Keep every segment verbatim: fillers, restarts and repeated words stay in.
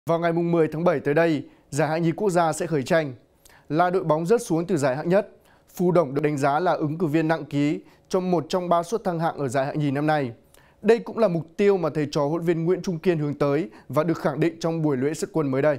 Vào ngày mười tháng bảy tới đây, giải hạng nhì quốc gia sẽ khởi tranh. Là đội bóng rớt xuống từ giải hạng nhất, Phù Đổng được đánh giá là ứng cử viên nặng ký trong một trong ba suất thăng hạng ở giải hạng nhì năm nay. Đây cũng là mục tiêu mà thầy trò huấn luyện viên Nguyễn Trung Kiên hướng tới và được khẳng định trong buổi lễ xuất quân mới đây.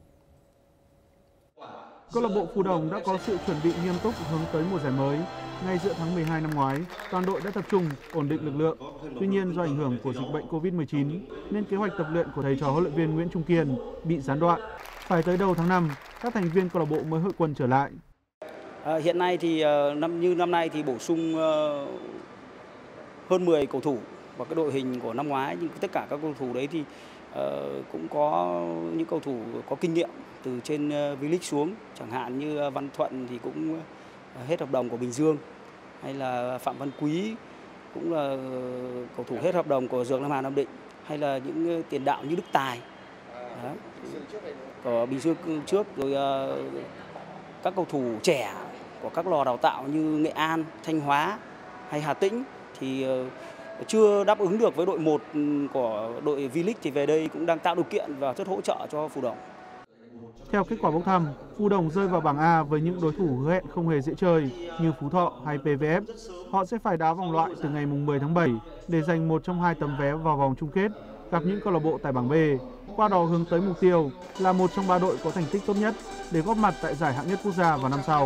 Câu lạc bộ Phù Đổng đã có sự chuẩn bị nghiêm túc hướng tới mùa giải mới. Ngay giữa tháng mười hai năm ngoái, toàn đội đã tập trung ổn định lực lượng. Tuy nhiên do ảnh hưởng của dịch bệnh Covid mười chín nên kế hoạch tập luyện của thầy trò huấn luyện viên Nguyễn Trung Kiên bị gián đoạn. Phải tới đầu tháng năm, các thành viên câu lạc bộ mới hội quân trở lại. À, hiện nay thì năm như năm nay thì bổ sung uh, hơn mười cầu thủ vào cái đội hình của năm ngoái, nhưng tất cả các cầu thủ đấy thì uh, cũng có những cầu thủ có kinh nghiệm từ trên uh, V-League xuống, chẳng hạn như Văn Thuận thì cũng hết hợp đồng của Bình Dương, hay là Phạm Văn Quý cũng là cầu thủ hết hợp đồng của Dược Nam Hà Nam Định, hay là những tiền đạo như Đức Tài đó, của Bình Dương trước, rồi uh, các cầu thủ trẻ của các lò đào tạo như Nghệ An, Thanh Hóa hay Hà Tĩnh thì uh, chưa đáp ứng được với đội một của đội V-League thì về đây cũng đang tạo điều kiện và rất hỗ trợ cho Phù Đổng. Theo kết quả bốc thăm, Phù Đổng rơi vào bảng A với những đối thủ hứa hẹn không hề dễ chơi như Phú Thọ hay pê vê ép. Họ sẽ phải đá vòng loại từ ngày mười tháng bảy để giành một trong hai tấm vé vào vòng chung kết gặp những câu lạc bộ tại bảng B, qua đó hướng tới mục tiêu là một trong ba đội có thành tích tốt nhất để góp mặt tại giải hạng nhất quốc gia vào năm sau.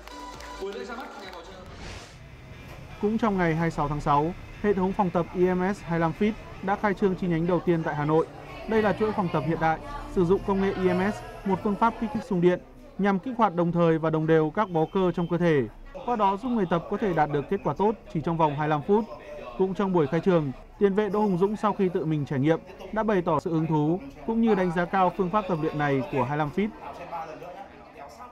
Cũng trong ngày hai mươi sáu tháng sáu, hệ thống phòng tập i em ét hai mươi lăm Fit đã khai trương chi nhánh đầu tiên tại Hà Nội. Đây là chuỗi phòng tập hiện đại sử dụng công nghệ i em ét, một phương pháp kích thích xung điện nhằm kích hoạt đồng thời và đồng đều các bó cơ trong cơ thể, qua đó giúp người tập có thể đạt được kết quả tốt chỉ trong vòng hai mươi lăm phút. Cũng trong buổi khai trường, tiền vệ Đỗ Hùng Dũng sau khi tự mình trải nghiệm đã bày tỏ sự hứng thú cũng như đánh giá cao phương pháp tập luyện này của hai mươi lăm Fit.